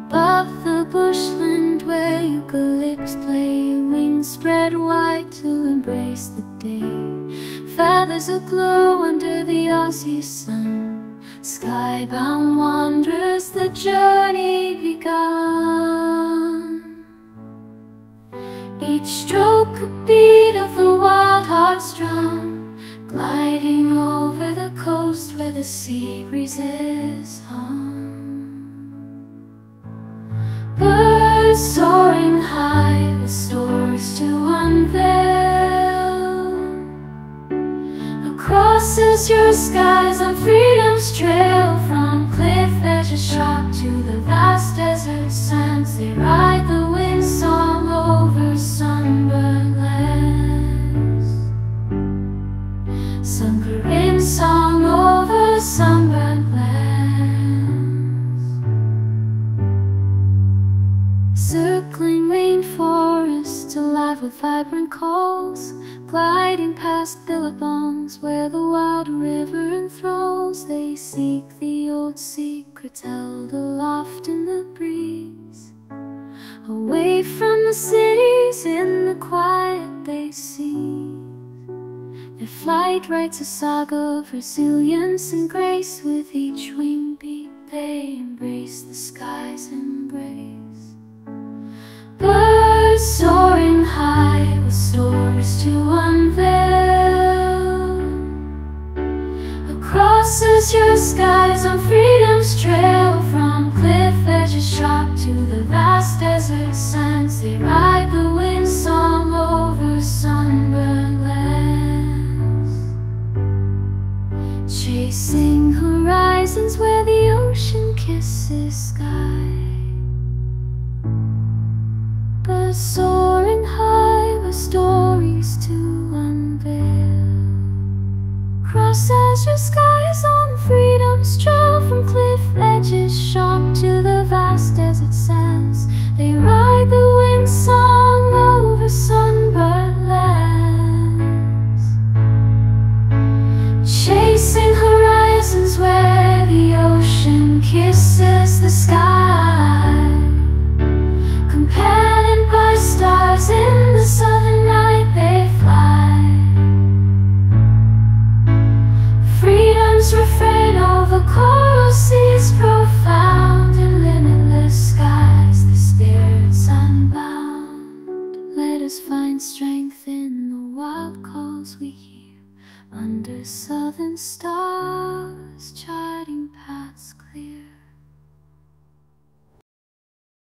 Above the bushland where eucalypts play, wings spread wide to embrace the day. Feathers aglow under the Aussie sun, skybound wanderers, the journey begun. Each stroke a beat of the wild heart's drum, gliding over the coast where the sea breezes hum. Birds soaring high with stories to unveil, across azure skies on freedom's trail. From cliff edges sharp to the vast desert sands, they ride the wind song over sunburned lands. Sunburn song over sunburned lands. Circling rainforests alive with vibrant calls, gliding past billabongs where the wild river enthralls. They seek the old secrets held aloft in the breeze, away from the cities. In the quiet they see their flight writes a saga of resilience and grace. With each wing beat they embrace the sky's embrace. Birds soaring high with stories to unveil, across azure skies on freedom's trail. From cliff edges sharp to the vast desert sands, they ride the wind song over sunburned lands. Chasing horizons where the ocean kisses sky. But so